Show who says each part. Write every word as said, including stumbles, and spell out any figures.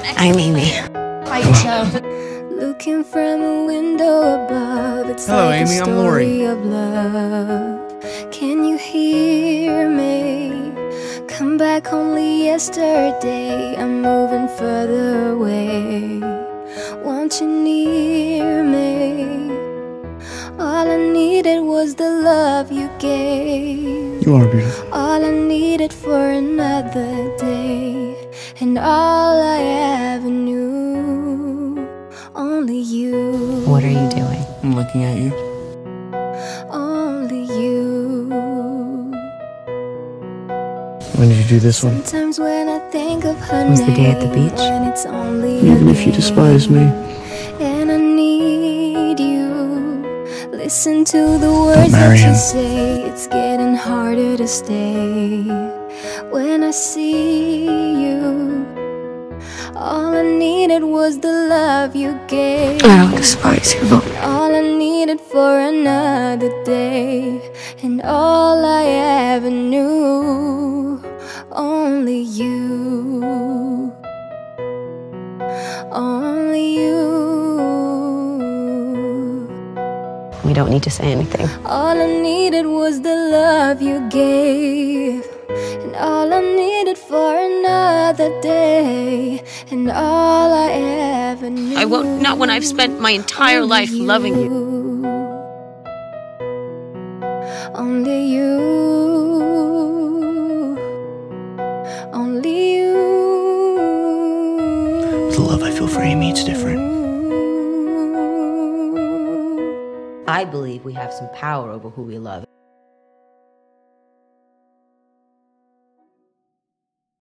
Speaker 1: I'm Amy.
Speaker 2: Hi, Isha.
Speaker 3: Looking from a window above, it's
Speaker 4: Hello,
Speaker 3: like
Speaker 4: Amy,
Speaker 3: a
Speaker 4: I'm
Speaker 3: story
Speaker 4: Laurie.
Speaker 3: of love. Can you hear me? Come back only yesterday. I'm moving further away. Want you near me? All I needed was the love you gave.
Speaker 4: You are beautiful.
Speaker 3: All I needed for another day, and all I ever knew. Only you.
Speaker 1: What are you doing?
Speaker 4: I'm looking at you.
Speaker 3: Only you.
Speaker 4: When did you do this one?
Speaker 3: Sometimes when I think of her
Speaker 1: Was the day at the
Speaker 3: name,
Speaker 1: beach?
Speaker 3: and it's only
Speaker 4: Even
Speaker 3: a
Speaker 4: if you
Speaker 3: game,
Speaker 4: despise me.
Speaker 3: and I need you. Listen to the words
Speaker 4: marry
Speaker 3: that you
Speaker 4: him.
Speaker 3: say. It's getting harder to stay. When I see you, all I needed was the love you gave.
Speaker 1: I don't despise you.
Speaker 3: All I needed for another day, and all I ever knew. Only you. Only you.
Speaker 1: We don't need to say anything.
Speaker 3: All I needed was the love you gave, and all I needed for another day, and all I ever knew.
Speaker 5: I won't, not when I've spent my entire
Speaker 3: Only
Speaker 5: life loving you.
Speaker 3: Only you. Only you.
Speaker 4: The love I feel for Amy, it's different.
Speaker 1: I believe we have some power over who we love.